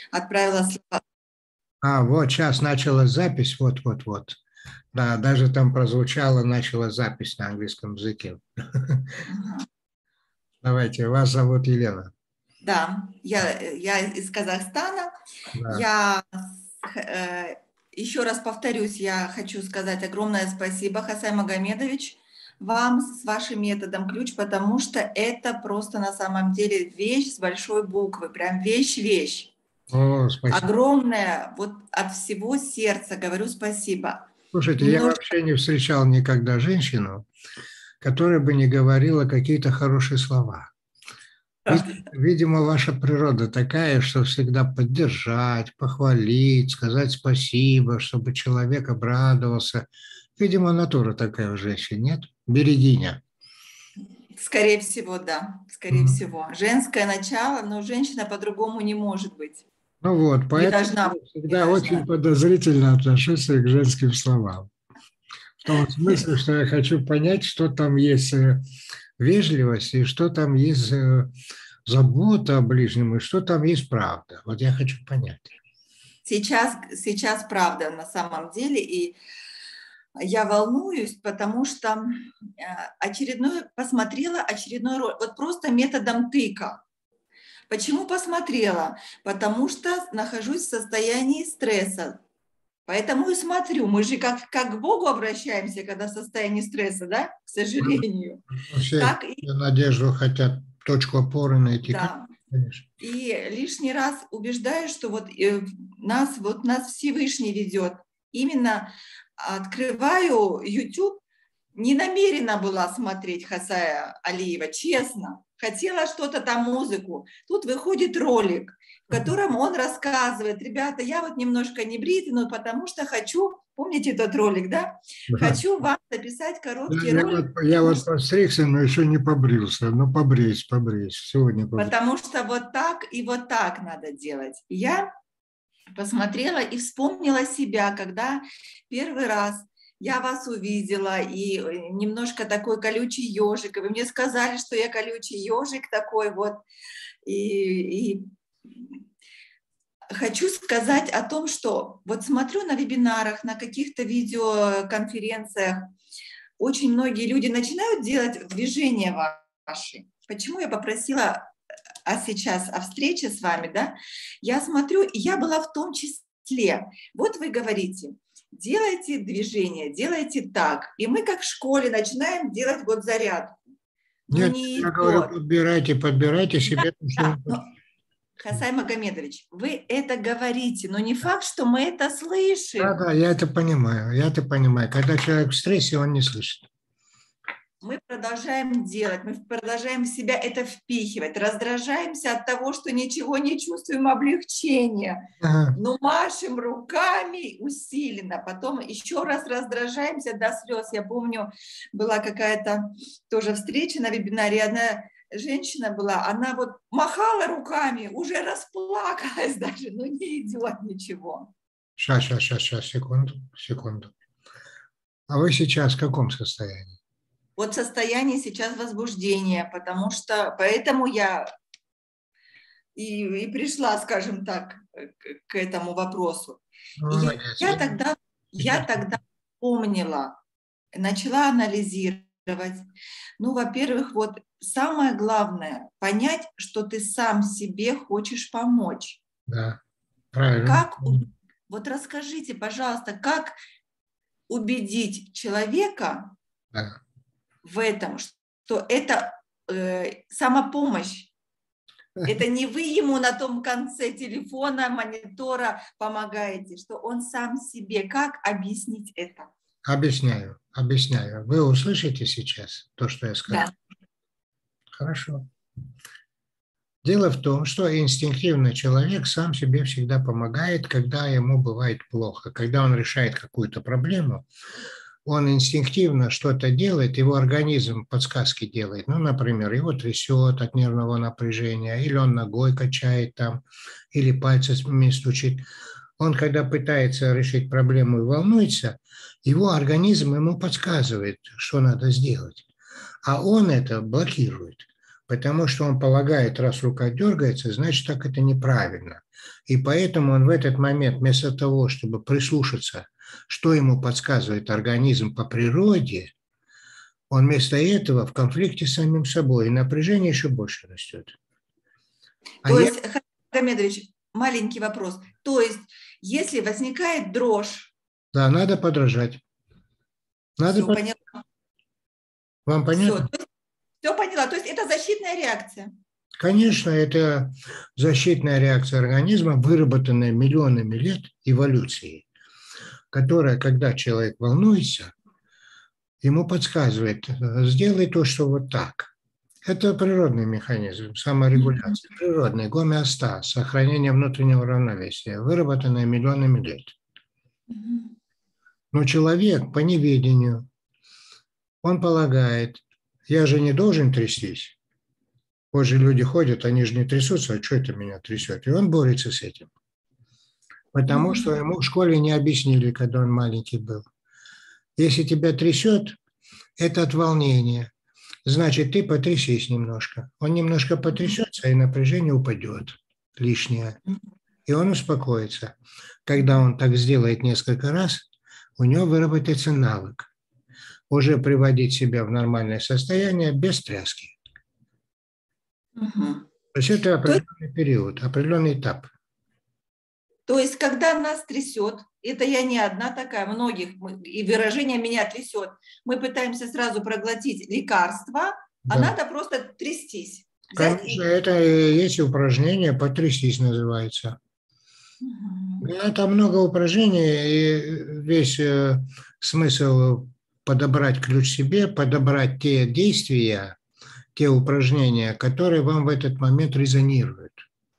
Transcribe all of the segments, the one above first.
отправила слова. Вот сейчас началась запись, вот. Да, даже там прозвучало, начала запись на английском языке. Ага. Давайте, вас зовут Елена. Да, я из Казахстана. Да. Я еще раз повторюсь, я хочу сказать огромное спасибо, Хасай Магомедович, вам с вашим методом ключ, потому что это просто на самом деле вещь с большой буквы, прям вещь. О, спасибо. Огромное, вот от всего сердца говорю спасибо. Слушайте, я Немножко, вообще не встречал никогда женщину, которая бы не говорила какие-то хорошие слова. правда. Видимо, ваша природа такая, что всегда поддержать, похвалить, сказать спасибо, чтобы человек обрадовался. Видимо, натура такая у женщин, нет? Берегиня. Скорее всего, да, скорее Мгм. всего. Женское начало, но женщина по-другому не может быть. Ну вот, Не поэтому должна быть, я не всегда очень должна. подозрительно отношусь к женским словам. В том смысле, что я хочу понять, что там есть вежливость и что там есть забота о ближнем и что там есть правда. Вот я хочу понять. Сейчас правда на самом деле, и я волнуюсь, потому что посмотрела очередной ролик, вот просто методом тыка. Почему посмотрела? Потому что нахожусь в состоянии стресса. Поэтому и смотрю. Мы же как к Богу обращаемся, когда в состоянии стресса, да, к сожалению. Все Так и надежду хотят точку опоры найти. да. Конечно. И лишний раз убеждаюсь, что нас Всевышний ведет. Именно открываю YouTube, не намерена была смотреть Хасая Алиева, честно. Хотела что-то там, музыку. Тут выходит ролик, в котором он рассказывает: ребята, я вот немножко не бритый, но потому что хочу, помните этот ролик, да? Да. Хочу вам записать Я, короткий я ролик, вот, я вот постригся, но еще не побрился. Ну, побрись. Сегодня побрись. потому что вот так и вот так надо делать. Я посмотрела и вспомнила себя, когда первый раз я вас увидела, и немножко такой колючий ежик, и вы мне сказали, что я колючий ежик такой вот, и хочу сказать о том, что вот смотрю на вебинарах, на каких-то видеоконференциях, очень многие люди начинают делать движения ваши. Почему я попросила сейчас о встрече с вами, да? Я смотрю, и я была в том числе. Вот вы говорите, делайте движение, делайте так. И мы как в школе начинаем делать вот зарядку. Но Нет, не я говорю, идет. подбирайте Да, себе. да, но, Хасай Магомедович, вы это говорите, но не факт, что мы это слышим. Да, я это понимаю. Когда человек в стрессе, он не слышит. Мы продолжаем делать, мы продолжаем в себя это впихивать, раздражаемся от того, что ничего не чувствуем облегчения, Ага. но машем руками усиленно, потом еще раз раздражаемся до слез. Я помню, была какая-то тоже встреча на вебинаре, одна женщина была, она вот махала руками, уже расплакалась даже, но не идет ничего. Сейчас, секунду. А вы сейчас в каком состоянии? Вот состояние сейчас возбуждения, потому что, поэтому я и пришла, скажем так, к этому вопросу. Ну, И молодец. я тогда помнила, начала анализировать. Ну, во-первых, вот самое главное, понять, что ты сам себе хочешь помочь. Да, правильно. Как, вот расскажите, пожалуйста, как убедить человека Да. в этом, что это самопомощь. Это не вы ему на том конце телефона, монитора помогаете, что он сам себе. Как объяснить это? Объясняю. Вы услышите сейчас то, что я скажу? Да. Хорошо. Дело в том, что инстинктивно человек сам себе всегда помогает, когда ему бывает плохо. Когда он решает какую-то проблему, он инстинктивно что-то делает, его организм подсказки делает. Ну, например, его трясет от нервного напряжения, или он ногой качает там, или пальцами стучит. Он, когда пытается решить проблему и волнуется, его организм ему подсказывает, что надо сделать, а он это блокирует. потому что он полагает, раз рука дергается, значит, так это неправильно. И поэтому он в этот момент, вместо того, чтобы прислушаться, что ему подсказывает организм по природе, он вместо этого в конфликте с самим собой, и напряжение еще больше растет. То есть, Хайрам Магомедович, маленький вопрос. То есть, если возникает дрожь... Да, надо подражать. Надо Все поняла. Вам понятно? Все поняла. То есть, это защитная реакция. Конечно, это защитная реакция организма, выработанная миллионами лет эволюции, которая, когда человек волнуется, ему подсказывает, сделай то, что вот так. Это природный механизм саморегуляции, природный гомеостаз, сохранение внутреннего равновесия, выработанное миллионами лет. Но человек по неведению, он полагает, я же не должен трястись. Вот же люди ходят, они же не трясутся, а что это меня трясет? И он борется с этим. Потому что ему в школе не объяснили, когда он маленький был. Если тебя трясет, это от волнения. Значит, ты потрясись немножко. Он немножко потрясется, и напряжение упадет лишнее. И он успокоится. Когда он так сделает несколько раз, у него выработается навык уже приводить себя в нормальное состояние без тряски. То есть это определенный период, определенный этап. То есть, когда нас трясет, это я не одна такая, многих, и выражение «меня трясет», мы пытаемся сразу проглотить лекарство, да. А надо просто трястись. Конечно, это и есть упражнение «потрястись» называется. Это много упражнений, и весь смысл подобрать ключ себе, подобрать те действия, те упражнения, которые вам в этот момент резонируют.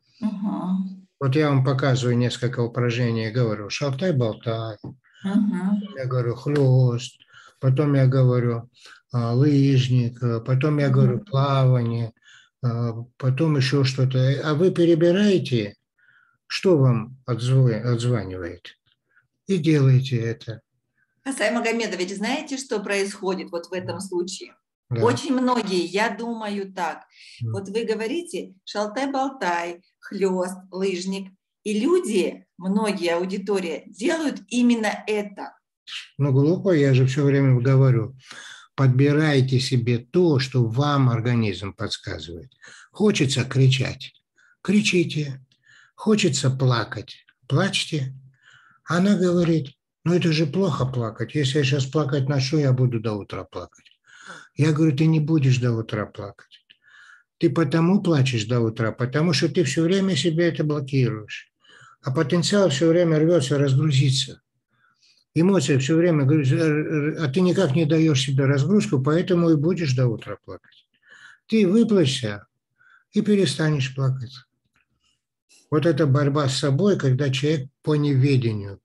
Вот я вам показываю несколько упражнений, говорю шалтай-болтай, я говорю хлёст, потом я говорю лыжник, потом я говорю плавание, потом еще что-то. А вы перебираете, что вам отзванивает, и делаете это. Хасай Магомедович, знаете, что происходит вот в этом случае? Да. Очень многие, я думаю так. Вот вы говорите шалтай-болтай, хлёст, лыжник. И люди, многие, аудитория, делают именно это. Ну, глупо, я же все время говорю. Подбирайте себе то, что вам организм подсказывает. Хочется кричать – кричите. Хочется плакать – плачьте. Она говорит, ну это же плохо плакать. Если я сейчас плакать начну, я буду до утра плакать. Я говорю, ты не будешь до утра плакать. Ты потому плачешь до утра, потому что ты все время себе это блокируешь. А потенциал все время рвется разгрузиться. Эмоции все время говорят, а ты никак не даешь себе разгрузку, поэтому и будешь до утра плакать. Ты выплачься и перестанешь плакать. Вот это борьба с собой, когда человек по неведению,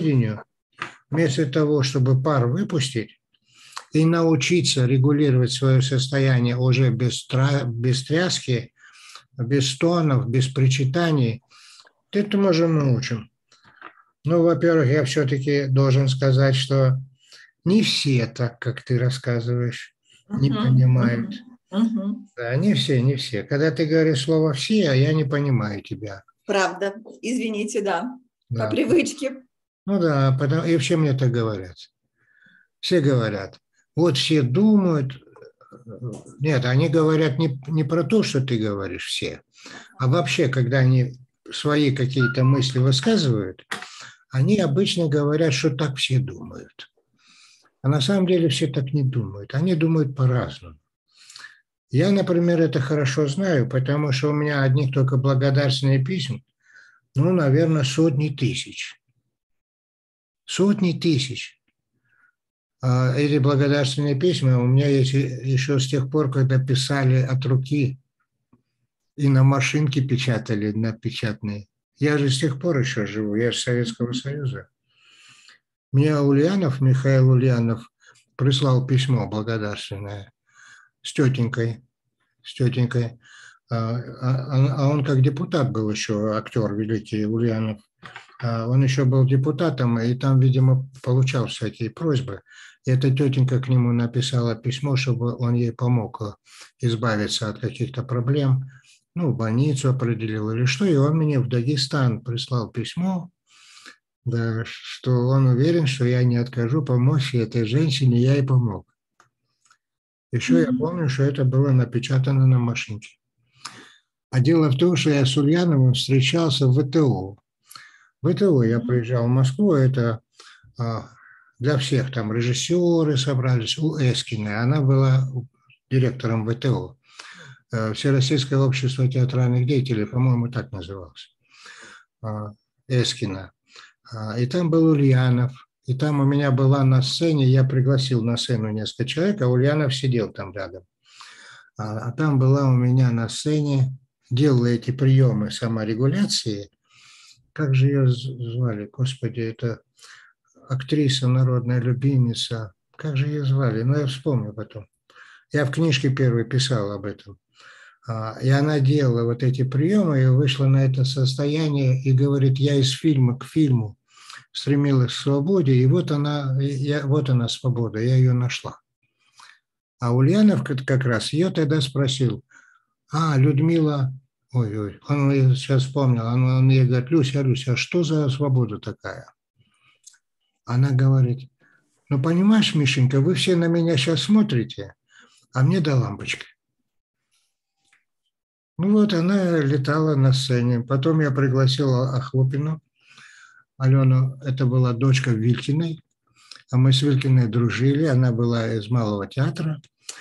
вместо того, чтобы пар выпустить и научиться регулировать свое состояние уже без тряски, без стонов, без причитаний, этому же научим. Ну, во-первых, я все-таки должен сказать, что не все так, как ты рассказываешь, не понимают. Да, не все. Когда ты говоришь слово «все», я не понимаю тебя. Правда. Извините, да. По привычке. Ну да, и вообще мне так говорят. Все говорят. Вот все думают. Нет, они говорят не про то, что ты говоришь «все», а вообще, когда они свои какие-то мысли высказывают, они обычно говорят, что так все думают. А на самом деле все так не думают. Они думают по-разному. Я, например, это хорошо знаю, потому что у меня одних только благодарственные писем, ну, наверное, сотни тысяч. Сотни тысяч. Эти благодарственные письма у меня есть еще с тех пор, когда писали от руки и на машинке печатали, на печатные. Я же с тех пор еще живу, я же Советского Союза. Мне Ульянов, Михаил Ульянов, прислал письмо благодарственное с тетенькой. А он как депутат был еще, актер великий Ульянов. Он еще был депутатом, и там, видимо, получал всякие просьбы. И эта тетенька к нему написала письмо, чтобы он ей помог избавиться от каких-то проблем. Ну, больницу определил или что. И он мне в Дагестан прислал письмо, да, что он уверен, что я не откажу помочь этой женщине, я ей помог. Еще я помню, что это было напечатано на машинке. А дело в том, что я с Ульяновым встречался в ВТО. В ВТО я приезжал в Москву, это для всех там режиссеры собрались, у Эскиной, она была директором ВТО, Всероссийское общество театральных деятелей, по-моему, так называлось, Эскина. И там был Ульянов, и там у меня была на сцене, я пригласил на сцену несколько человек, а Ульянов сидел там рядом. А там была у меня на сцене, делала эти приемы саморегуляции, как же ее звали, господи, это актриса, народная любимица, как же ее звали, ну я вспомню потом. Я в книжке первой писал об этом. И она делала вот эти приемы, и вышла на это состояние, и говорит, я из фильма к фильму стремилась к свободе, и вот она свобода, я ее нашла. А Ульянов как раз ее тогда спросил, Людмила, ой, он сейчас вспомнил, он ей говорит, Люся, а что за свобода такая? Она говорит, ну понимаешь, Мишенька, вы все на меня сейчас смотрите, а мне до лампочки. Ну вот она летала на сцене. Потом я пригласил Охлопину, Алену, это была дочка Вилькиной, а мы с Вилькиной дружили, она была из Малого театра.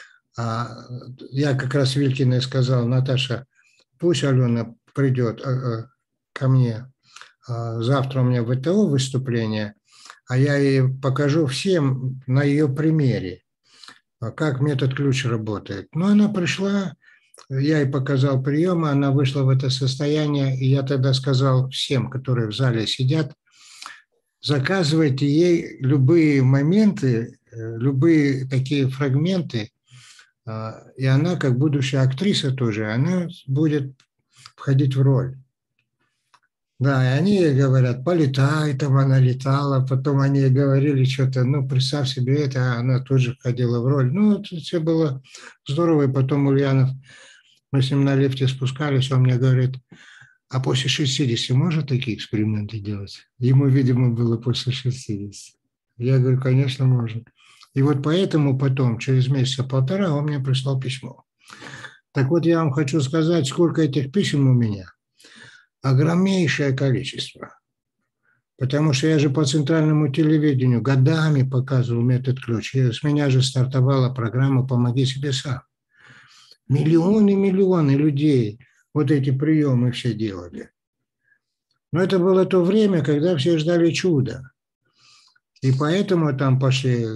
Я как раз Вилькиной сказал, Наташа, пусть Алена придет ко мне, завтра у меня в ВТО выступление, а я ей покажу всем на ее примере, как метод ключ работает. Ну, она пришла, я ей показал приемы, она вышла в это состояние, и я тогда сказал всем, которые в зале сидят, заказывайте ей любые моменты, любые такие фрагменты, и она, как будущая актриса тоже, она будет входить в роль. Да, и они ей говорят, полетай, там она летала, потом они ей говорили что-то, ну, представь себе это, она тоже входила в роль. Ну, это все было здорово, и потом Ульянов, мы с ним на лифте спускались, он мне говорит, а после 60 можно такие эксперименты делать? Ему, видимо, было после 60. Я говорю, конечно, можно. И вот поэтому потом, через месяца полтора, он мне прислал письмо. Так вот, я вам хочу сказать, сколько этих писем у меня. Огромнейшее количество. Потому что я же по центральному телевидению годами показывал метод ключ. И с меня же стартовала программа «Помоги себе сам». Миллионы людей вот эти приемы все делали. Но это было то время, когда все ждали чуда. И поэтому там пошли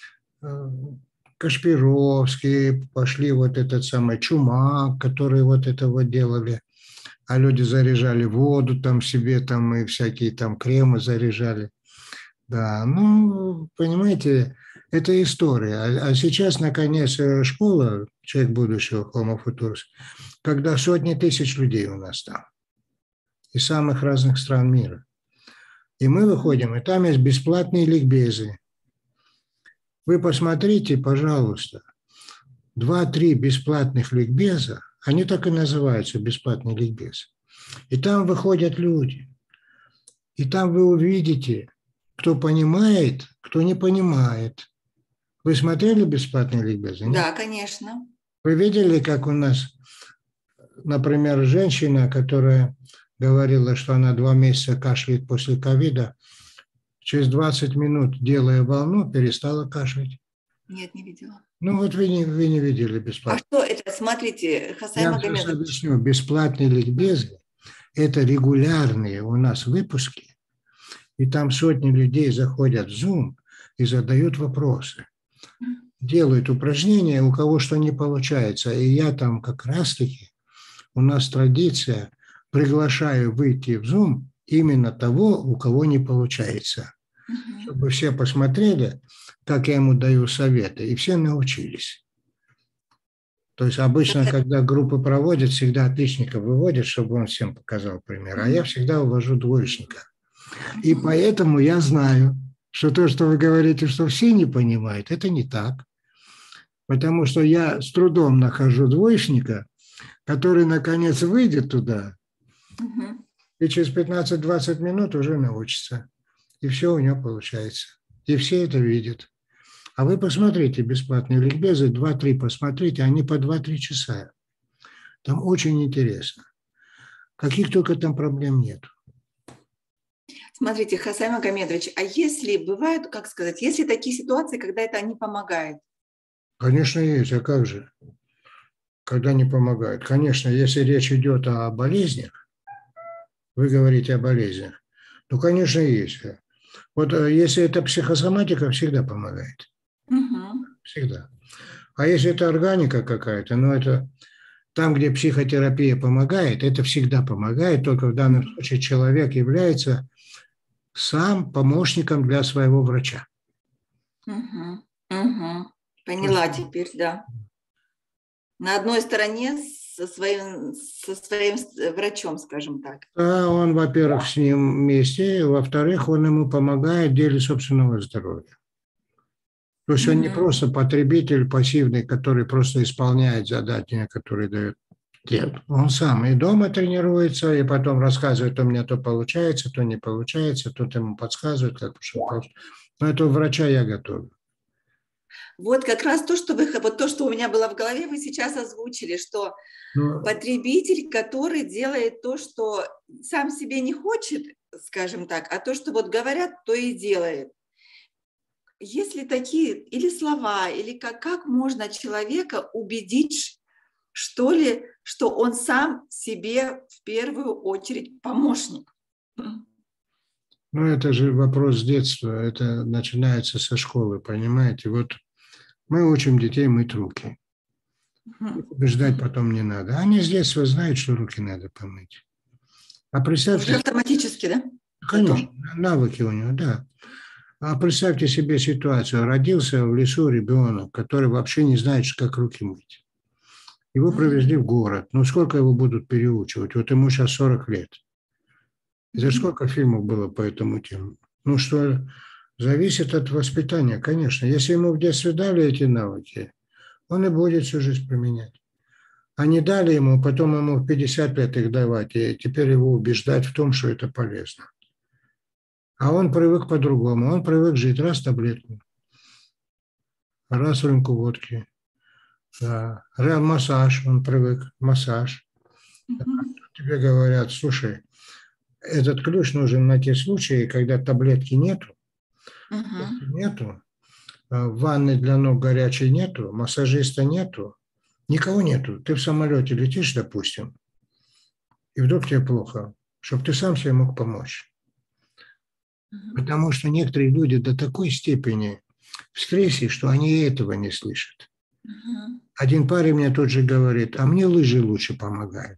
Кашпировский, пошли вот этот самый Чумак, которые вот это вот делали. А люди заряжали воду там себе, там и всякие там кремы заряжали. Да, ну, понимаете, это история. А сейчас, наконец, школа «Человек будущего», Homo Futurus, когда сотни тысяч людей у нас там, из самых разных стран мира. И мы выходим, и там есть бесплатные ликбезы. Вы посмотрите, пожалуйста, 2-3 бесплатных ликбеза, они так и называются, бесплатный ликбез. И там выходят люди. И там вы увидите, кто понимает, кто не понимает. Вы смотрели бесплатные ликбезы? Да, конечно. Вы видели, как у нас, например, женщина, которая говорила, что она 2 месяца кашляет после ковида, через 20 минут, делая волну, перестала кашлять? Нет, не видела. Ну вот вы не видели А бесплатно. что это? Смотрите, Хасай Я вам сейчас Магомедович. объясню. Бесплатные ликбезы – это регулярные у нас выпуски, и там сотни людей заходят в Zoom и задают вопросы. Делают упражнения, у кого что не получается. И я там как раз-таки, у нас традиция, приглашаю выйти в Zoom именно того, у кого не получается. Чтобы все посмотрели, как я ему даю советы, и все научились. То есть обычно, когда группы проводят, всегда отличника выводят, чтобы он всем показал пример. А я всегда увожу двоечника. И поэтому я знаю, что то, что вы говорите, что все не понимают, это не так. Потому что я с трудом нахожу двоечника, который, наконец, выйдет туда, Мгм. и через 15-20 минут уже научится. И все у него получается. И все это видят. А вы посмотрите бесплатные ликбезы, 2-3 посмотрите, они по 2-3 часа. Там очень интересно. Каких только там проблем нет. Смотрите, Хасай Магомедович, а если бывают, как сказать, если такие ситуации, когда это не помогает? Конечно, есть. А как же? Когда не помогает. Конечно, если речь идет о болезнях, вы говорите о болезнях, то, конечно, есть. Вот если это психосоматика, всегда помогает. Мгм. Всегда. А если это органика какая-то, ну это там, где психотерапия помогает, это всегда помогает, только в данном случае человек является сам помощником для своего врача. Мгм. Мгм. То есть, Поняла теперь, да. На одной стороне со своим врачом, скажем так. да, он, во-первых, с ним вместе, во-вторых, он ему помогает в деле собственного здоровья. То есть он не Мгм. просто потребитель пассивный, который просто исполняет задания, которые дает. Нет, он сам и дома тренируется, и потом рассказывает, у меня то получается, то не получается, тут ему подсказывает, как просто. Но этого врача я готовлю. Вот как раз то, что вот то, что у меня было в голове, вы сейчас озвучили, что Ну, потребитель, который делает то, что сам себе не хочет, скажем так, а то, что вот говорят, то и делает. Есть ли такие или слова, или как можно человека убедить, что ли, что он сам себе в первую очередь помощник? ну, это же вопрос детства, это начинается со школы, понимаете? Вот мы учим детей мыть руки. Их убеждать потом не надо. Они с детства знают, что руки надо помыть. А представьте, Уже автоматически, да? конечно, Потом. навыки у него, да. А представьте себе ситуацию. Родился в лесу ребенок, который вообще не знает, как руки мыть. Его провезли в город. Ну, сколько его будут переучивать? Вот ему сейчас 40 лет. Это сколько фильмов было по этому теме? Ну, что зависит от воспитания, конечно. Если ему в детстве дали эти навыки, он и будет всю жизнь применять. А не дали ему, потом ему в 50 лет их давать, и теперь его убеждать в том, что это полезно. А он привык по-другому. Он привык жить раз таблетку, раз рюмку водки, да. Массаж, он привык, массаж. Тебе говорят, слушай, этот ключ нужен на те случаи, когда таблетки нету, нету, ванны для ног горячей нету, массажиста нету, никого нету. Ты в самолете летишь, допустим, и вдруг тебе плохо, чтобы ты сам себе мог помочь. Потому что некоторые люди до такой степени в стрессе, что они и этого не слышат. Один парень мне тут же говорит, а мне лыжи лучше помогают.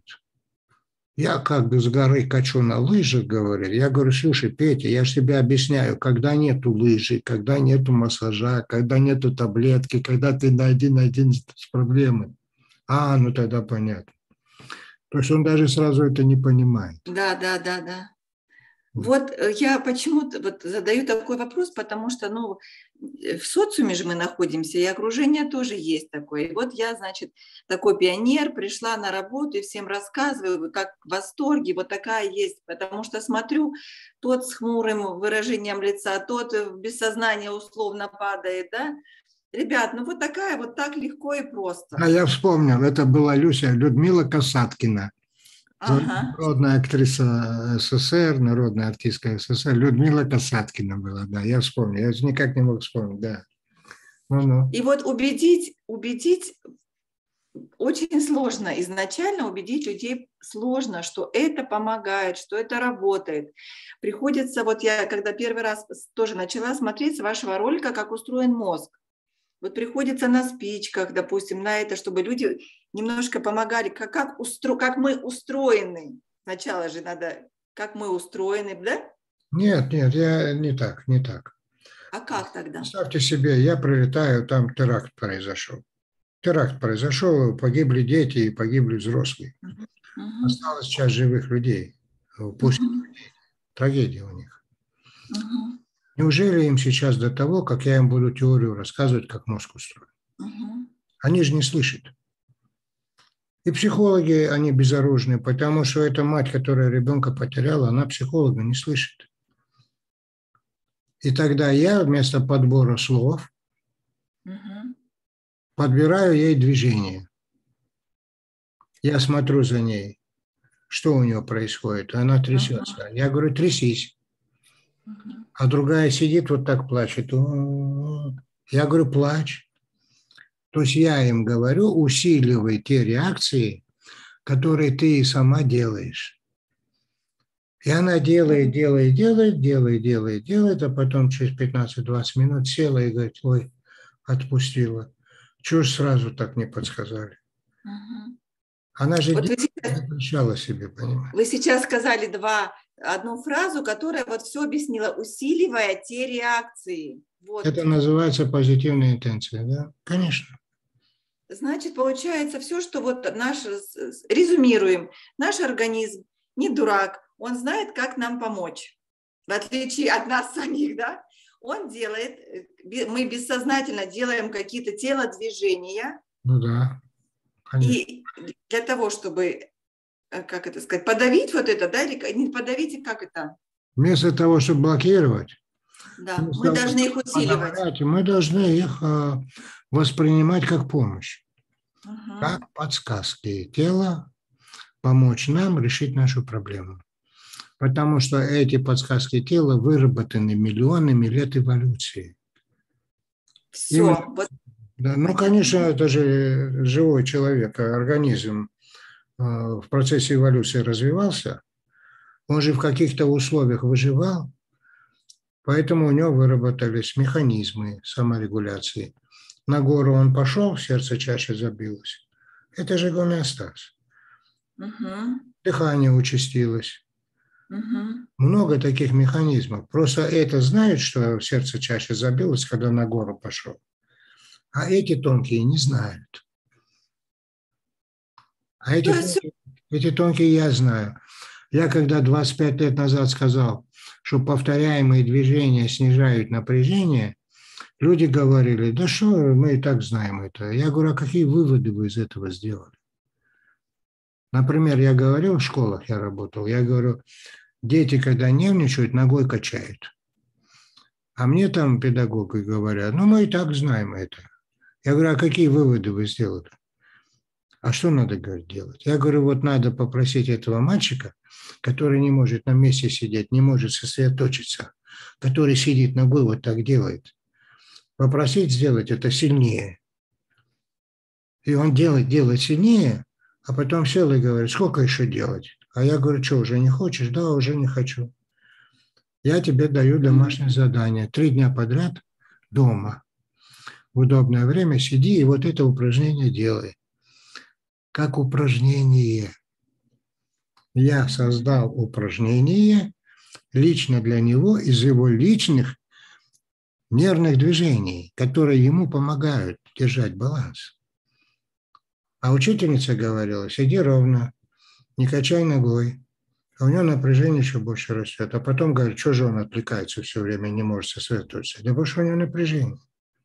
Я как бы с горы качу на лыжах, говорит. Я говорю, слушай, Петя, я же тебе объясняю, когда нету лыжи, когда нету массажа, когда нету таблетки, когда ты на один с проблемой. А, ну тогда понятно. То есть он даже сразу это не понимает. Да, да, да, да. Вот я почему-то вот задаю такой вопрос, потому что, ну, в социуме же мы находимся, и окружение тоже есть такое. И вот я, значит, такой пионер, пришла на работу и всем рассказываю, как в восторге, вот такая есть, потому что смотрю, тот с хмурым выражением лица, тот в бессознание условно падает, да. Ребят, ну вот такая, вот так легко и просто. А я вспомнил, это была Людмила Касаткина. Ага. Народная актриса СССР, народная артистка СССР, Людмила Касаткина была, да, я вспомнил, я никак не мог вспомнить, да. Ну-ну. И вот убедить очень сложно, изначально убедить людей сложно, что это помогает, что это работает. Приходится, вот я когда первый раз тоже начала смотреть с вашего ролика, как устроен мозг, вот приходится на спичках, допустим, на это, чтобы люди немножко помогали, как мы устроены. Сначала же надо, как мы устроены, да? Нет, нет, я не так, не так. А как тогда? Представьте себе, я прилетаю, там теракт произошел. Теракт произошел, погибли дети и погибли взрослые. Мгм. Мгм. Осталась часть живых людей. Пусть Мгм. трагедия у них. Мгм. Неужели им сейчас до того, как я им буду теорию рассказывать, как мозг устроен? Мгм. Они же не слышат. И психологи, они безоружны, потому что эта мать, которая ребенка потеряла, она психолога не слышит. И тогда я вместо подбора слов Мгм. подбираю ей движение. Я смотрю за ней, что у нее происходит. Она Мгм. трясется. Я говорю, трясись. Мгм. А другая сидит вот так плачет. Я говорю, плачь. То есть я им говорю, усиливай те реакции, которые ты и сама делаешь. И она делает, делает, делает, делает, делает, делает, а потом через 15-20 минут села и говорит, ой, отпустила. Чего ж сразу так не подсказали? Мгм. Она же Вот запрещала себе, понимаете? вы сейчас сказали одну фразу, которая вот все объяснила, усиливая те реакции. Вот. Это называется позитивная интенция, да? Конечно. Значит, получается все, что вот резюмируем, наш организм не дурак, он знает, как нам помочь, в отличие от нас самих, да? Он делает, мы бессознательно делаем какие-то телодвижения, Ну да, конечно. и для того, чтобы, как это сказать, подавить вот это, да, или не подавить, как это? Вместо того, чтобы блокировать, Да, вместо мы того, должны их чтобы усиливать. подавлять, мы должны их воспринимать как помощь, Мгм. как подсказки тела помочь нам решить нашу проблему. Потому что эти подсказки тела выработаны миллионами лет эволюции. Именно, Все, вот да, ну, конечно, это же живой человек, организм в процессе эволюции развивался, он же в каких-то условиях выживал, поэтому у него выработались механизмы саморегуляции. На гору он пошел, сердце чаще забилось. Это же гомеостаз. Мгм. Дыхание участилось. Мгм. Много таких механизмов. Просто это знает, что сердце чаще забилось, когда на гору пошел. А эти тонкие не знают. А То есть эти тонкие я знаю. Я когда 25 лет назад сказал, что повторяемые движения снижают напряжение, люди говорили, да что, мы и так знаем это. Я говорю, а какие выводы вы из этого сделали? Например, я говорил в школах, я работал, я говорю, дети, когда нервничают, ногой качают. А мне там педагоги говорят, ну мы и так знаем это. Я говорю, а какие выводы вы сделали? А что надо, говорит, делать? Я говорю, вот надо попросить этого мальчика, который не может на месте сидеть, не может сосредоточиться, который сидит ногой, вот так делает, попросить сделать это сильнее. И он делает сильнее, а потом сел и говорит, сколько еще делать? А я говорю, что, уже не хочешь? Да, уже не хочу. Я тебе даю домашнее задание. 3 дня подряд дома. В удобное время сиди и вот это упражнение делай. Как упражнение. Я создал упражнение лично для него из его личных нервных движений, которые ему помогают держать баланс. А учительница говорила, сиди ровно, не качай ногой. А у него напряжение еще больше растет. А потом говорит, что же он отвлекается все время, не может сосредоточиться. Да потому что у него напряжение.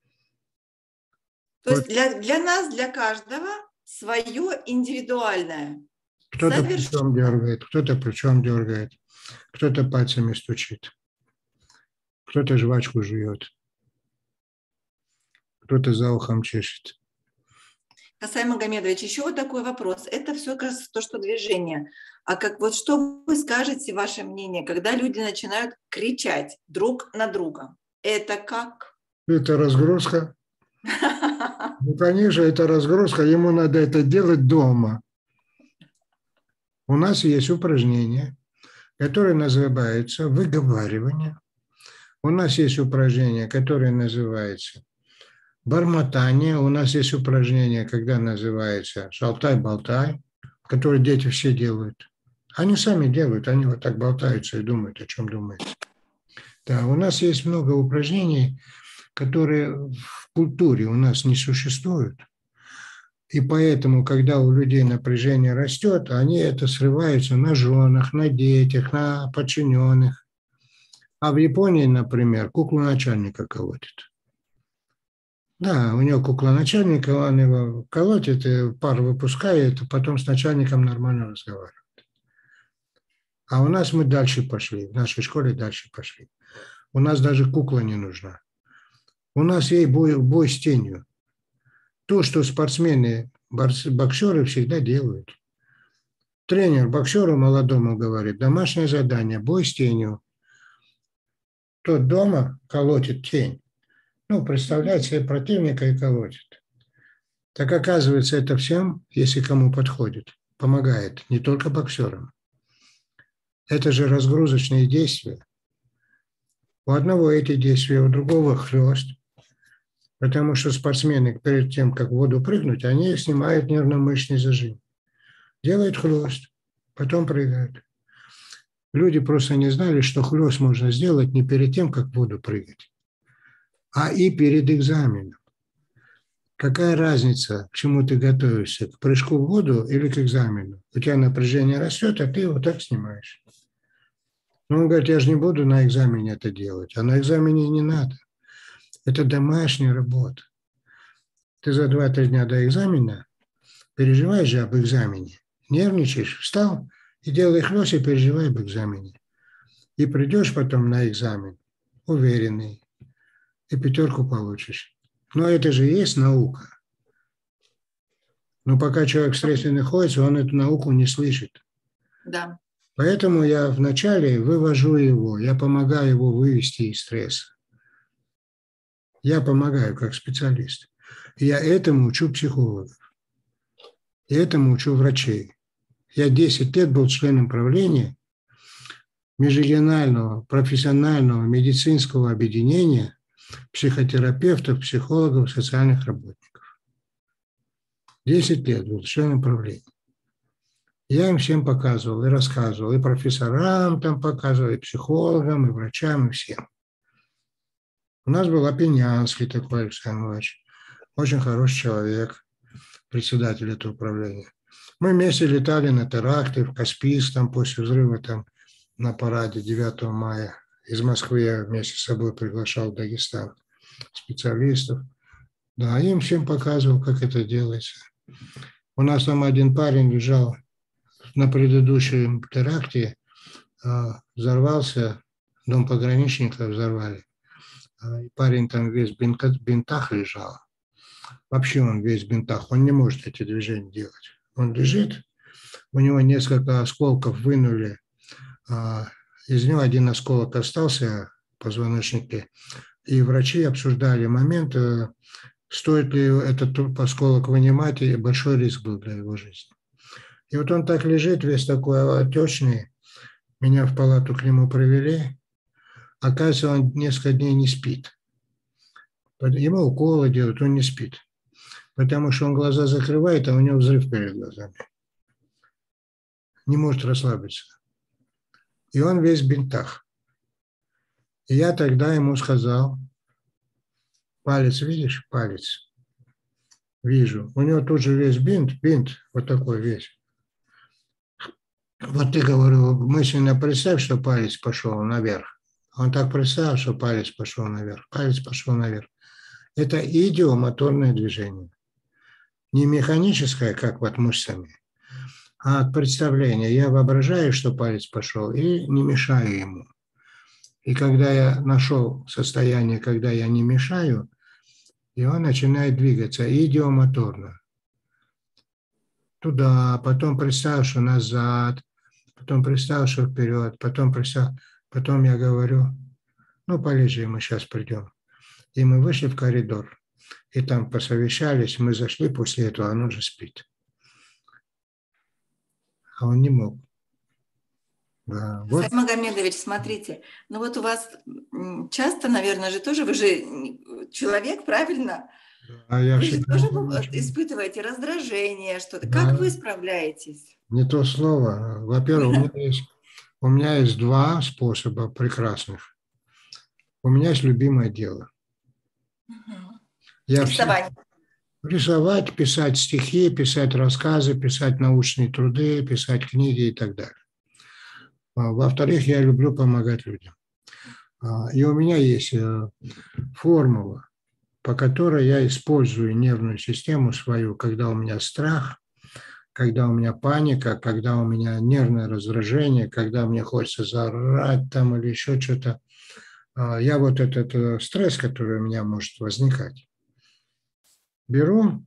То Вот есть для нас, для каждого свое индивидуальное. кто-то Совершенно. плечом дергает, кто-то плечом дергает, кто-то пальцами стучит, кто-то жвачку жует, кто-то за ухом чешет. Хасай Магомедович, еще вот такой вопрос. Это все как раз то, что движение. А как вот что вы скажете, ваше мнение, когда люди начинают кричать друг на друга? Это как? Это разгрузка. Ну, конечно, это разгрузка, ему надо это делать дома. У нас есть упражнение, которое называется выговаривание. У нас есть упражнение, которое называется бормотание. У нас есть упражнение, когда называется шалтай-болтай, которое дети все делают. Они сами делают, они вот так болтаются и думают, о чем думают. Да, у нас есть много упражнений, которые в культуре у нас не существуют. И поэтому, когда у людей напряжение растет, они это срываются на женах, на детях, на подчиненных. А в Японии, например, куклу начальника колотит. Да, у него кукла начальника, он его колотит, и пар выпускает, и потом с начальником нормально разговаривает. А у нас мы дальше пошли, в нашей школе дальше пошли. У нас даже кукла не нужна. У нас есть бой с тенью. То, что спортсмены, боксеры всегда делают. Тренер боксеру молодому говорит: домашнее задание, бой с тенью. Тот дома колотит тень. Ну, представляет себе противника и колотит. Так оказывается, это всем, если кому подходит, помогает, не только боксерам. Это же разгрузочные действия. У одного эти действия, у другого хлест. Потому что спортсмены перед тем, как в воду прыгнуть, они снимают нервно-мышечный зажим. Делают хлест, потом прыгают. Люди просто не знали, что хлест можно сделать не перед тем, как в воду прыгать, а и перед экзаменом. Какая разница, к чему ты готовишься, к прыжку в воду или к экзамену? У тебя напряжение растет, а ты его так снимаешь. Но он говорит: я же не буду на экзамене это делать, а на экзамене не надо. Это домашняя работа. Ты за 2-3 дня до экзамена переживаешь же об экзамене, нервничаешь, встал и делай хлест, и переживай об экзамене. И придешь потом на экзамен уверенный, и 5 получишь. Но это же и есть наука. Но пока человек в стрессе находится, он эту науку не слышит. Да. Поэтому я вначале вывожу его, я помогаю его вывести из стресса. Я помогаю как специалист. И я этому учу психологов. И этому учу врачей. Я 10 лет был членом правления межрегионального профессионального медицинского объединения психотерапевтов, психологов, социальных работников. 10 лет был членом правления. Я им всем показывал и рассказывал, и профессорам там показывал, и психологам, и врачам, и всем. У нас был Опенянский такой Александр Иванович, очень хороший человек, председатель этого управления. Мы вместе летали на теракты в Каспийск, там после взрыва там на параде 9 мая. Из Москвы я вместе с собой приглашал в Дагестан специалистов. Да, им всем показывал, как это делается. У нас там один парень лежал на предыдущем теракте, взорвался, дом пограничника взорвали. Парень там весь в бинтах лежал. Вообще он весь в бинтах, он не может эти движения делать. Он лежит, у него несколько осколков вынули, из него один осколок остался в позвоночнике, и врачи обсуждали момент, стоит ли этот осколок вынимать, и большой риск был для его жизни. И вот он так лежит, весь такой отечный, меня в палату к нему провели, оказывается, он несколько дней не спит. Ему уколы делают, он не спит, потому что он глаза закрывает, а у него взрыв перед глазами. Не может расслабиться. И он весь в бинтах. И я тогда ему сказал: палец видишь? Палец. Вижу. У него тут же весь бинт, вот такой весь. Вот ты, говорю, мысленно представь, что палец пошел наверх. Он так представил, что палец пошел наверх. Палец пошел наверх. Это идиомоторное движение. Не механическое, как вот мышцами, а от представления. Я воображаю, что палец пошел, и не мешаю ему. И когда я нашел состояние, когда я не мешаю, и он начинает двигаться идиомоторно. Туда, потом представил, что назад, потом представил, что вперед, потом я говорю: ну, полежи, мы сейчас придем. И мы вышли в коридор, и там посовещались, мы зашли, после этого он уже спит. А он не мог. Да, вот. Сайм Магомедович, смотрите, ну вот у вас часто, наверное, же тоже, вы же человек, правильно? Вы же тоже испытываете раздражение, что-то. Да. Как вы справляетесь? Не то слово. Во-первых, у меня есть 2 способа прекрасных. У меня есть любимое дело. Рисовать, писать стихи, писать рассказы, писать научные труды, писать книги и так далее. Во-вторых, я люблю помогать людям. И у меня есть формула, по которой я использую нервную систему свою, когда у меня страх, когда у меня паника, когда у меня нервное раздражение, когда мне хочется заорать там или еще что-то. Я вот этот стресс, который у меня может возникать, беру.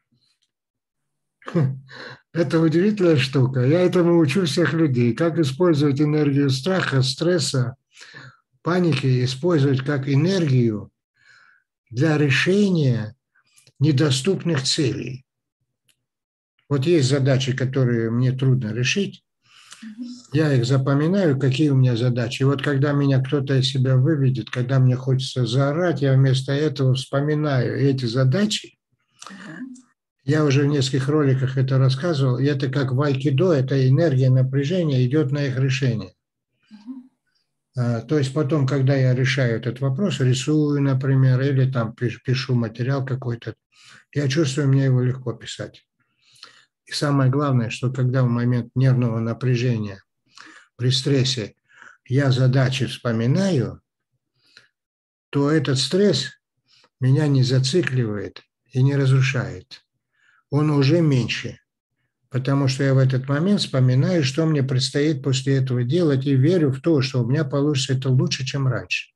Это удивительная штука. Я этому учу всех людей. Как использовать энергию страха, стресса, паники, использовать как энергию для решения недоступных целей. Вот есть задачи, которые мне трудно решить. Я их запоминаю, какие у меня задачи. И вот когда меня кто-то из себя выведет, когда мне хочется заорать, я вместо этого вспоминаю эти задачи. Я уже в нескольких роликах это рассказывал. И это как в айкидо, это энергия напряжения идет на их решение. То есть потом, когда я решаю этот вопрос, рисую, например, или там пишу материал какой-то, я чувствую, мне его легко писать. И самое главное, что когда в момент нервного напряжения, при стрессе, я задачи вспоминаю, то этот стресс меня не зацикливает и не разрушает. Он уже меньше, потому что я в этот момент вспоминаю, что мне предстоит после этого делать, и верю в то, что у меня получится это лучше, чем раньше.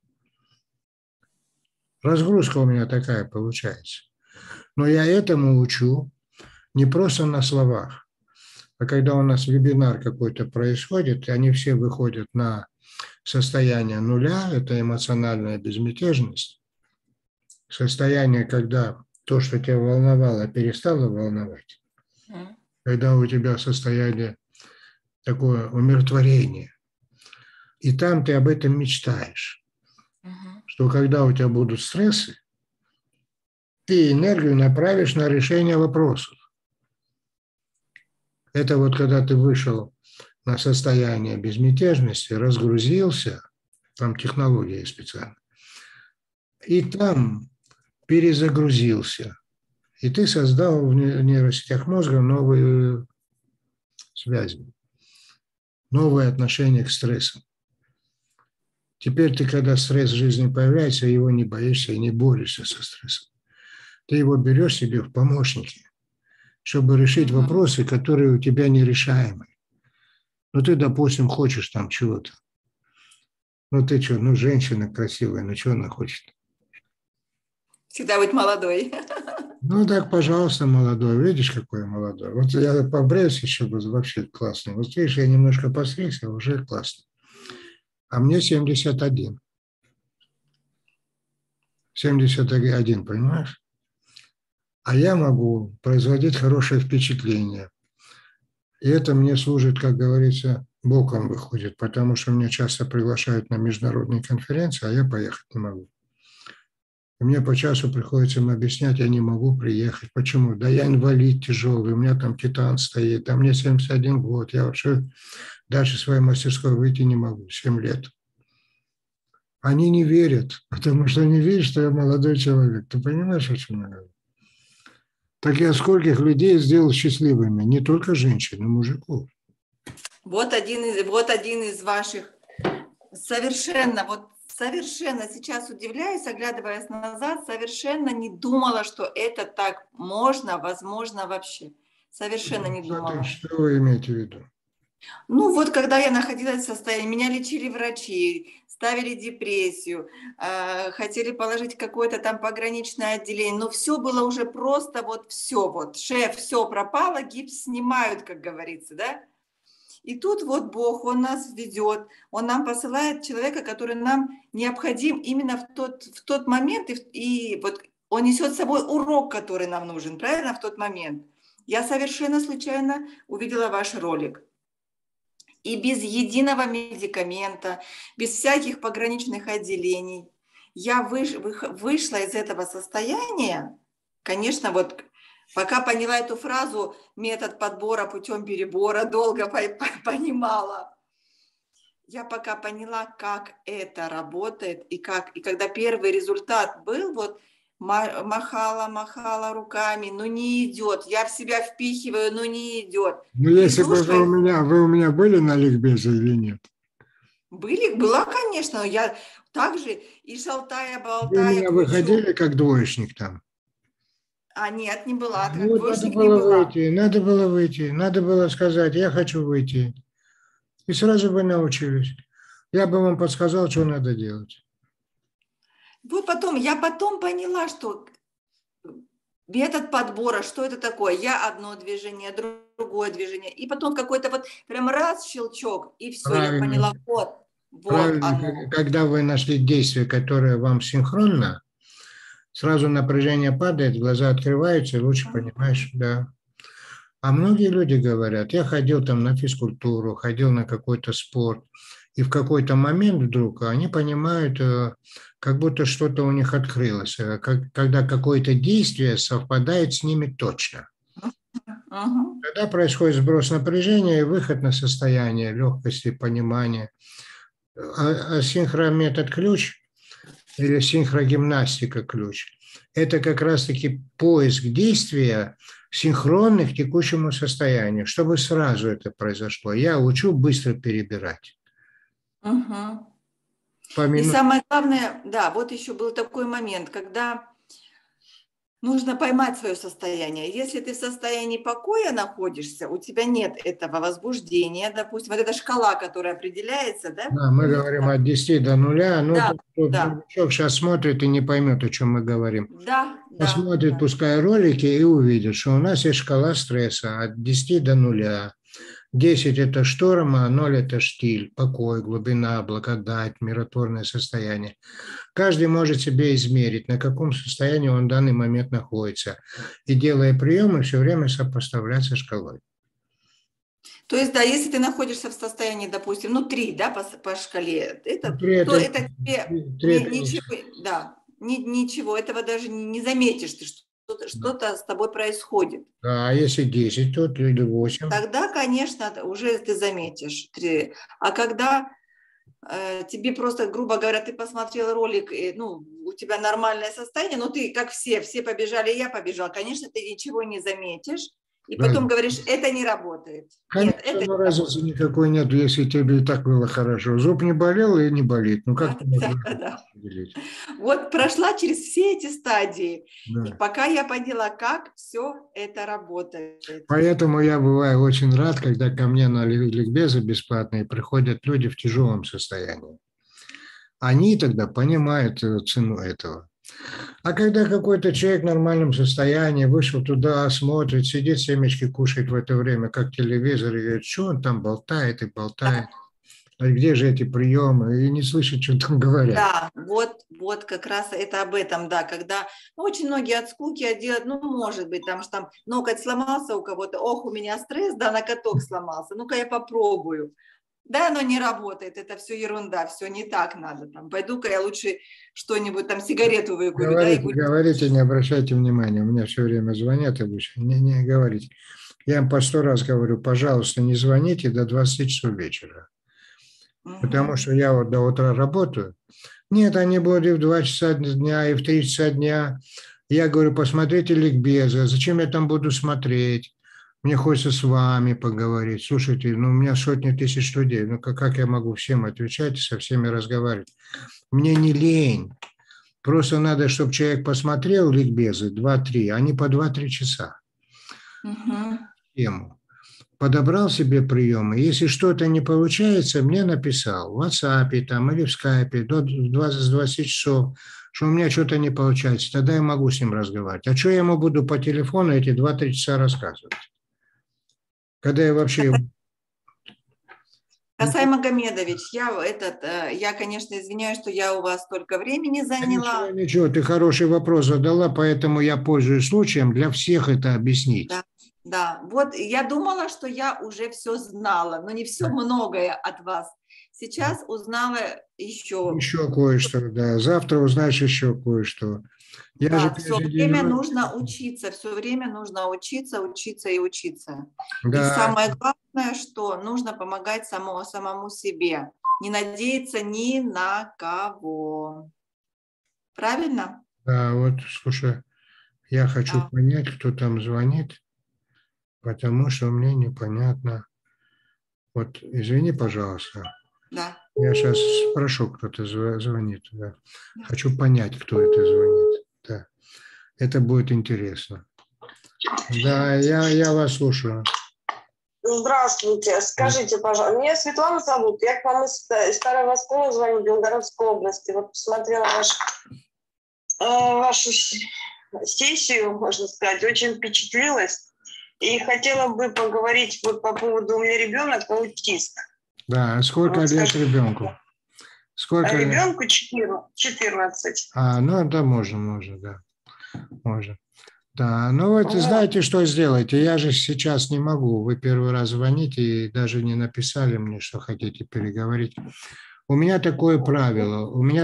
Разгрузка у меня такая получается. Но я этому учу не просто на словах, а когда у нас вебинар какой-то происходит, и они все выходят на состояние нуля, это эмоциональная безмятежность, состояние, когда то, что тебя волновало, перестало волновать, когда у тебя состояние такое умиротворение, и там ты об этом мечтаешь, что когда у тебя будут стрессы, ты энергию направишь на решение вопросов. Это вот когда ты вышел на состояние безмятежности, разгрузился, там технология специальная, и там перезагрузился. И ты создал в нейросетях мозга новые связи, новое отношение к стрессу. Теперь ты, когда стресс в жизни появляется, его не боишься и не борешься со стрессом. Ты его берешь себе в помощники, чтобы решить вопросы, которые у тебя нерешаемы. Ну, ты, допустим, хочешь там чего-то. Ну, ты что, ну, женщина красивая, ну, что она хочет? Всегда быть молодой. Ну, так, пожалуйста, молодой. Видишь, какой я молодой. Вот я побреюсь еще, вообще классный. Вот видишь, я немножко постригся, уже классно. А мне 71. 71, понимаешь? А я могу производить хорошее впечатление. И это мне служит, как говорится, боком выходит, потому что меня часто приглашают на международные конференции, а я поехать не могу. И мне по часу приходится им объяснять, я не могу приехать. Почему? Да я инвалид тяжелый, у меня там титан стоит, а мне 71 год, я вообще дальше своей мастерской выйти не могу, 7 лет. Они не верят, потому что они видят, что я молодой человек. Ты понимаешь, о чем я говорю? Так я скольких людей сделал счастливыми, не только женщин, но и мужиков. Вот один из ваших совершенно сейчас удивляюсь, оглядываясь назад, совершенно не думала, что это так можно, возможно вообще. Совершенно не думала. Что вы имеете в виду? Ну вот, когда я находилась в состоянии, меня лечили врачи, ставили депрессию, хотели положить какое-то там пограничное отделение, но все было уже просто вот все, вот шеф, все пропало, гипс снимают, как говорится, да? И тут вот Бог, Он нас ведет, Он нам посылает человека, который нам необходим именно в тот момент, и вот Он несет с собой урок, который нам нужен, правильно, в тот момент. Я совершенно случайно увидела ваш ролик. И без единого медикамента, без всяких пограничных отделений я вышла из этого состояния. Конечно, вот пока поняла эту фразу, метод подбора путем перебора, долго понимала. Я пока поняла, как это работает, и когда первый результат был, вот махала руками, но не идет. Я в себя впихиваю, но не идет. Ну, если бы вы у меня были на ликбезе или нет? Была, конечно. Так же и шалтая, Вы у болтая, меня кручу. выходили как двоечник там. А нет, не была. Как Вот двоечник не была. надо было выйти, надо было сказать, я хочу выйти. И сразу бы научились. Я бы вам подсказал, что надо делать. Вот потом, я потом поняла, что метод подбора, что это такое? Я одно движение, другое движение. И потом какой-то вот прям раз щелчок, и все, я поняла, Правильно. вот Правильно. оно. Когда вы нашли действие, которое вам синхронно, сразу напряжение падает, глаза открываются, и лучше понимаешь, да. А многие люди говорят, я ходил там на физкультуру, ходил на какой-то спорт, и в какой-то момент вдруг они понимают, как будто что-то у них открылось, когда какое-то действие совпадает с ними точно. Мгм. Тогда происходит сброс напряжения и выход на состояние легкости, понимания. А синхрометод ключ или синхрогимнастика ключ – это как раз-таки поиск действия синхронных к текущему состоянию, чтобы сразу это произошло. Я учу быстро перебирать. Мгм. По И минут... самое главное, да, вот еще был такой момент, когда нужно поймать свое состояние. Если ты в состоянии покоя находишься, у тебя нет этого возбуждения, допустим, вот эта шкала, которая определяется, да? Да, мы Помните? говорим от 10 до 0, но Да, тот да, новичок сейчас смотрит и не поймет, о чем мы говорим. да, да, Посмотрит, да. пускай ролики, и увидит, что у нас есть шкала стресса от 10 до 0. 10 – это шторм, а 0 – это штиль, покой, глубина, благодать, миротворное состояние. Каждый может себе измерить, на каком состоянии он в данный момент находится, и, делая приемы, все время сопоставлять со шкалой. То есть, да, если ты находишься в состоянии, допустим, ну, 3, да, по шкале, Внутри то это, это тебе три это ничего, да, ничего, этого даже не заметишь, ты что-то с тобой происходит. да, а если 10, то или 8. Тогда, конечно, уже ты заметишь. А когда тебе просто, грубо говоря, ты посмотрел ролик, и, ну, у тебя нормальное состояние, но ты, как все побежали, я побежал, конечно, ты ничего не заметишь, и потом говоришь, это не работает. Нет, Конечно, это но не разницы работает. никакой нет, если тебе и так было хорошо. Зуб не болел и не болит. Ну, Да, как ты можешь да, да. определить? Вот прошла через все эти стадии, и Да. пока я поняла, как все это работает. Поэтому я бываю очень рад, когда ко мне на ликбезы бесплатные приходят люди в тяжелом состоянии. Они тогда понимают цену этого. А когда какой-то человек в нормальном состоянии вышел туда, смотрит, сидит, семечки кушает в это время, как телевизор, и говорит, что он там болтает и болтает, Да, а где же эти приемы, и не слышит, что там говорят. да, вот как раз это об этом, да, когда ну, очень многие от скуки делают, ну, может быть, там, что там ноготь сломался у кого-то, ох, у меня стресс, да, ноготок сломался, ну-ка я попробую. Да, оно не работает, это все ерунда, все не так надо. Там, пойду-ка я лучше что-нибудь, там, сигарету выкурю, да, и Говорите, будет. говорите, не обращайте внимания, у меня все время звонят обычно, не говорите. Я им по 100 раз говорю, пожалуйста, не звоните до 20 часов вечера, потому Мгм. что я вот до утра работаю. Нет, они будут и в 2 часа дня, и в 3 часа дня. Я говорю, посмотрите ликбезы. Зачем я там буду смотреть? Мне хочется с вами поговорить. Слушайте, ну у меня сотни тысяч людей. Ну как я могу всем отвечать и со всеми разговаривать? Мне не лень. Просто надо, чтобы человек посмотрел ликбезы 2-3, а не по 2-3 часа Мгм. тему. Подобрал себе приемы. Если что-то не получается, мне написал в WhatsApp там, или в Skype до 20 часов, что у меня что-то не получается. Тогда я могу с ним разговаривать. А что я ему буду по телефону эти 2-3 часа рассказывать? Когда я вообще... Касай Магомедович, я, конечно, извиняюсь, что я у вас столько времени Ничего, заняла. ничего, ты хороший вопрос задала, поэтому я пользуюсь случаем для всех это объяснить. Да, да. Вот я думала, что я уже все знала, но не все, многое от вас. Сейчас узнала еще. Еще кое-что, да. Завтра узнаешь еще кое-что. Я же Да, все каждый день время ролики. нужно учиться, все время нужно учиться, учиться и учиться. И Да, самое главное, что нужно помогать самому себе, не надеяться ни на кого. Правильно? да, вот, слушай, я хочу Да, понять, кто там звонит, потому что мне непонятно. Вот, извини, да, пожалуйста. да. Я сейчас спрошу, кто-то звонит. Да. Хочу понять, кто это звонит. Да. Это будет интересно. Да, я вас слушаю. Здравствуйте. Скажите, пожалуйста, меня Светлана зовут. Я к вам из Старого Оскола звоню, Белгородской области. Вот посмотрела вашу сессию, можно сказать, очень впечатлилась. И хотела бы поговорить вот по поводу, у меня ребенок аутист. Да, сколько вот, лет ребенку? Сколько ребенку 14. Ну да, можно, да. Можно. Да, ну вот знаете, что сделайте? Я же сейчас не могу. Вы первый раз звоните и даже не написали мне, что хотите переговорить. У меня такое правило.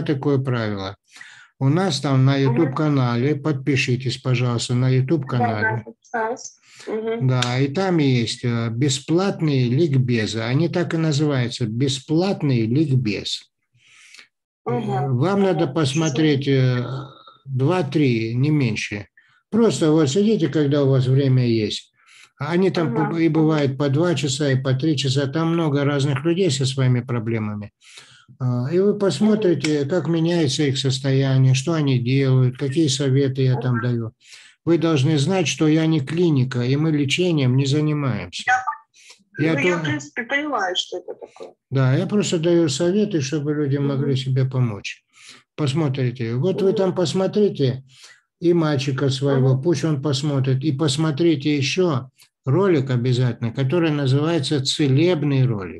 У нас там на YouTube-канале, подпишитесь, пожалуйста, на YouTube-канале. Да, и там есть бесплатные ликбезы. Они так и называются, бесплатный ликбез. Вам надо посмотреть 2-3, не меньше. Просто вот сидите, когда у вас время есть. Они там и бывают по 2 часа, и по 3 часа. Там много разных людей со своими проблемами. И вы посмотрите, как меняется их состояние, что они делают, какие советы я там даю. Вы должны знать, что я не клиника, и мы лечением не занимаемся. Я, в принципе, понимаю, что это такое. Да, я просто даю советы, чтобы люди могли себе помочь. Посмотрите. Вот вы там посмотрите, и мальчика своего, пусть он посмотрит. И посмотрите еще ролик обязательно, который называется «Целебный ролик».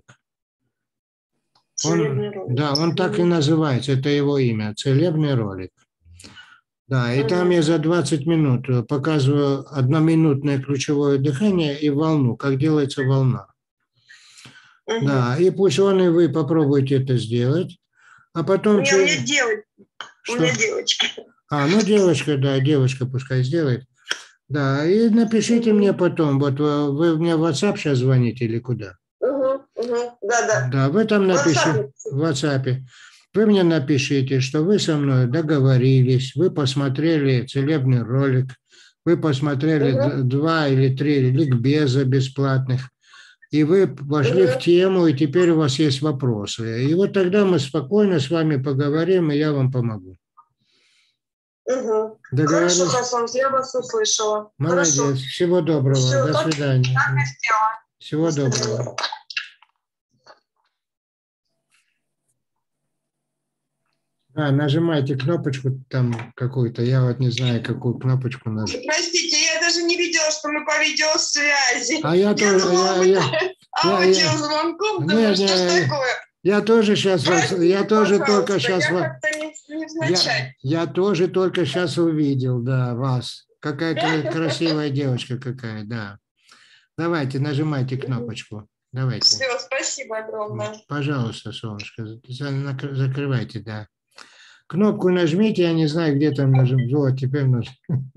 Он так и называется, это его имя, «Целебный ролик». Да, и там я за 20 минут показываю одноминутное ключевое дыхание и волну, как делается волна. Да, и пусть он и вы попробуйте это сделать, а потом... У меня девочка. Девочка, да, девочка пускай сделает. Да, и напишите мне потом, вот вы мне в WhatsApp сейчас звоните или куда? Да. Да, вы там напишите в WhatsApp. Вы мне напишите, что вы со мной договорились, вы посмотрели целебный ролик, вы посмотрели 2 или 3 ликбеза бесплатных, и вы вошли в тему, и теперь у вас есть вопросы. И вот тогда мы спокойно с вами поговорим, и я вам помогу. Хорошо, Хасан, я вас услышала. Молодец. Хорошо. Всего доброго. Все, до свидания. Всего доброго. Свидания. Нажимайте кнопочку там какую-то. Я вот не знаю, какую кнопочку нажать. Простите, я даже не видела, что мы по видеосвязи. Я тоже. Аудиозвонком, думаю, что ж такое? Я тоже сейчас вас. Я тоже только сейчас вас. Я тоже только сейчас увидел, да, вас. Какая красивая девочка какая, да. Давайте, нажимайте кнопочку. Давайте. Все, спасибо огромное. Пожалуйста, солнышко, закрывайте, да. Кнопку нажмите, я не знаю, где там нажим. Вот, теперь нажмите.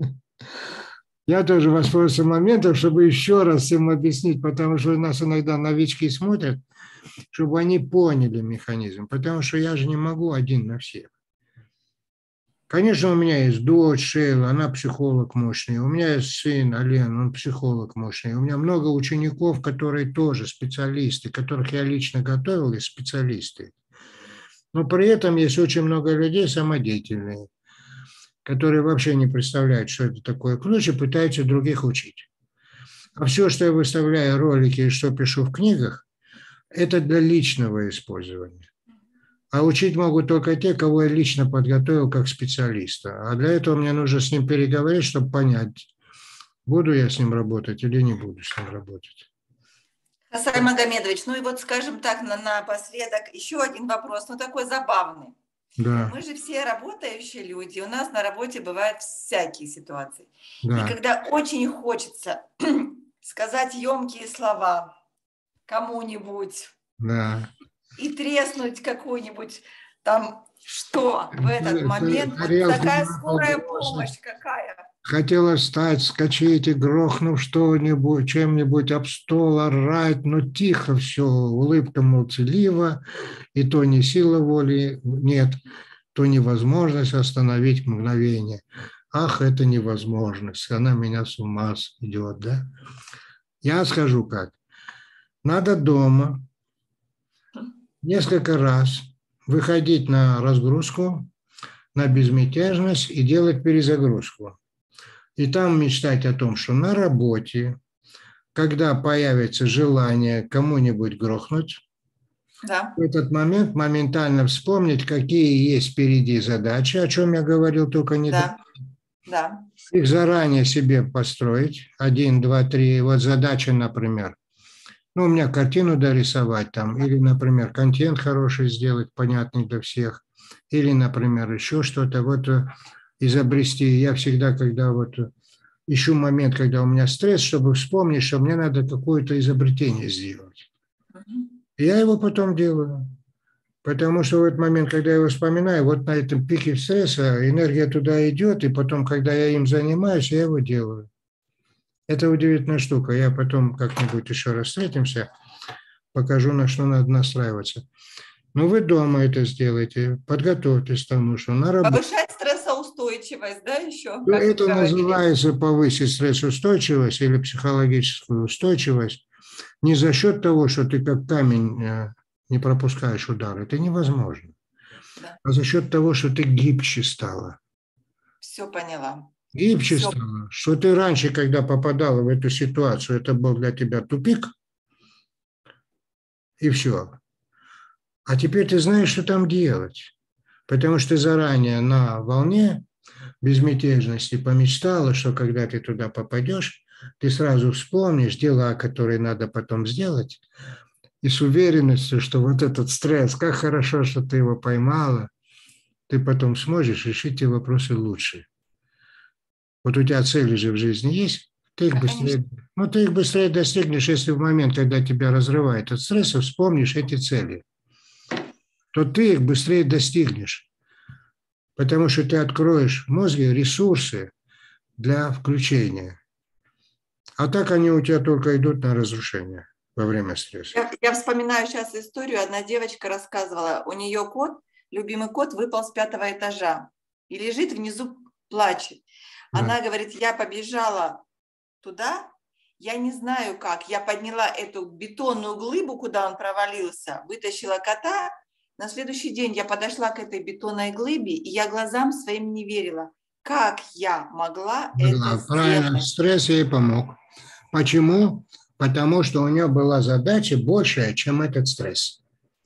Я тоже воспользуюсь моментом, чтобы еще раз всем объяснить, потому что у нас иногда новички смотрят, чтобы они поняли механизм, потому что я же не могу один на всех. Конечно, у меня есть дочь Шейла, она психолог мощный, у меня есть сын Ален, он психолог мощный, у меня много учеников, которые тоже специалисты, которых я лично готовил, и специалисты. Но при этом есть очень много людей самодеятельные, которые вообще не представляют, что это такое ключ, и пытаются других учить. А все, что я выставляю, ролики и что пишу в книгах, это для личного использования. А учить могут только те, кого я лично подготовил как специалиста. А для этого мне нужно с ним переговорить, чтобы понять, буду я с ним работать или не буду с ним работать. Хасан Магомедович, ну и вот, скажем так, напоследок еще один вопрос, такой забавный. Да. Мы же все работающие люди, у нас на работе бывают всякие ситуации. Да. И когда очень хочется сказать емкие слова кому-нибудь, да. и треснуть какую-нибудь там, что в этот момент, вот такая скорая помощь какая. Хотела встать, скачать и грохнув что-нибудь, чем-нибудь об стол, орать, но тихо все, улыбка молчалива, и то не сила воли, нет, то невозможность остановить мгновение. Ах, это невозможность, она меня с ума идет, да? Я скажу как. Надо дома несколько раз выходить на разгрузку, на безмятежность и делать перезагрузку. И там мечтать о том, что на работе, когда появится желание кому-нибудь грохнуть, Да, в этот момент моментально вспомнить, какие есть впереди задачи, о чем я говорил только недавно. да. Их заранее себе построить. 1, 2, 3. Вот задача, например. Ну, у меня картину дорисовать там, или, например, контент хороший сделать, понятный для всех, или, например, еще что-то вот изобрести. Я всегда, когда вот ищу момент, когда у меня стресс, чтобы вспомнить, что мне надо какое-то изобретение сделать. И я его потом делаю. Потому что в этот момент, когда я его вспоминаю, вот на этом пике стресса энергия туда идет, и потом, когда я им занимаюсь, я его делаю. Это удивительная штука. Я потом как-нибудь еще раз встретимся, покажу, на что надо настраиваться. Но вы дома это сделайте, подготовьтесь к тому, что на работе. Повышать стрессоустойчивость, да, еще, Ну, как это вы говорили. называется повысить стрессоустойчивость или психологическую устойчивость не за счет того, что ты как камень не пропускаешь удары. Это невозможно. Да. А за счет того, что ты гибче стала. Все поняла. Гибче Всё. стала. Что ты раньше, когда попадала в эту ситуацию, это был для тебя тупик, и все. А теперь ты знаешь, что там делать. Потому что ты заранее на волне безмятежности помечтала, что когда ты туда попадешь, ты сразу вспомнишь дела, которые надо потом сделать, и с уверенностью, что вот этот стресс, как хорошо, что ты его поймала, ты потом сможешь решить эти вопросы лучше. Вот у тебя цели же в жизни есть, ты их быстрее, ты их быстрее достигнешь, если в момент, когда тебя разрывает от стресса, вспомнишь эти цели, то ты их быстрее достигнешь, потому что ты откроешь в мозге ресурсы для включения. А так они у тебя только идут на разрушение во время стресса. Я вспоминаю сейчас историю. Одна девочка рассказывала, у нее кот, любимый кот, выпал с 5-го этажа и лежит внизу, плачет. Она говорит, я побежала туда, я не знаю как, я подняла эту бетонную глыбу, куда он провалился, вытащила кота. На следующий день я подошла к этой бетонной глыбе, и я глазам своим не верила. Как я могла это Правильно, сделать? стресс ей помог. Почему? Потому что у нее была задача большая, чем этот стресс.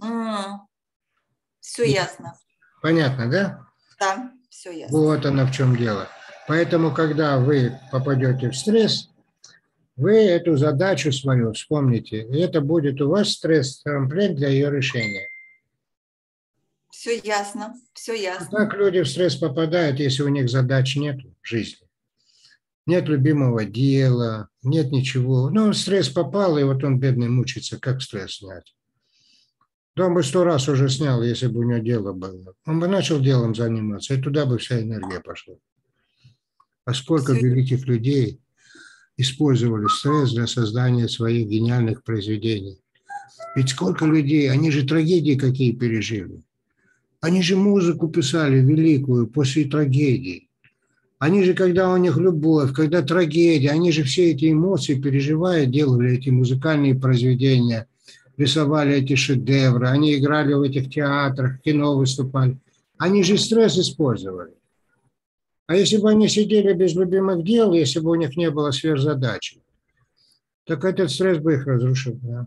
Все ясно. Понятно, да? Да, все ясно. Вот оно в чем дело. Поэтому, когда вы попадете в стресс, вы эту задачу свою вспомните, и это будет у вас стресс-трамплин для ее решения. Все ясно, все ясно. Так люди в стресс попадают, если у них задач нет в жизни. Нет любимого дела, нет ничего. Ну, стресс попал, и вот он, бедный, мучится. Как стресс снять? Да он бы 100 раз уже снял, если бы у него дело было. Он бы начал делом заниматься, и туда бы вся энергия пошла. А сколько великих людей использовали стресс для создания своих гениальных произведений. Ведь сколько людей, они же трагедии какие пережили. Они же музыку писали великую после трагедии. Они же, когда у них любовь, когда трагедия, они же все эти эмоции, переживая, делали эти музыкальные произведения, рисовали эти шедевры, они играли в этих театрах, кино выступали. Они же стресс использовали. А если бы они сидели без любимых дел, если бы у них не было сверхзадачи, так этот стресс бы их разрушил. Да.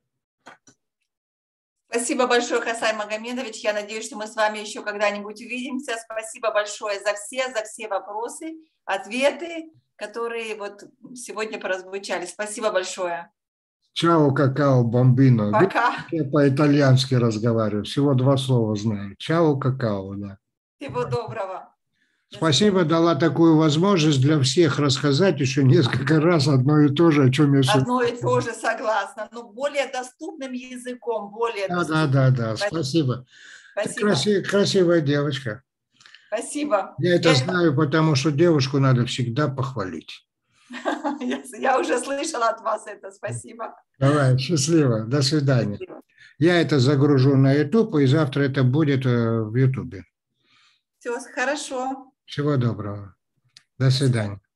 Спасибо большое, Хасай Магомедович. Я надеюсь, что мы с вами еще когда-нибудь увидимся. Спасибо большое за все вопросы, ответы, которые вот сегодня прозвучали. Спасибо большое. Чао, какао, бомбино. Пока. Я по-итальянски разговариваю. Всего 2 слова знаю. Чао, какао, да. Всего доброго. Спасибо, дала такую возможность для всех рассказать еще несколько раз одно и то же, о чем я сегодня. Одно и то же, согласна, но более доступным языком, более доступным. Да. Спасибо. Спасибо. Красивая девочка. Спасибо. Я это знаю, потому что девушку надо всегда похвалить. Я уже слышала от вас это. Спасибо. Давай, счастливо. До свидания. Счастливо. Я это загружу на YouTube, и завтра это будет в YouTube. Все, хорошо. Всего доброго. До свидания.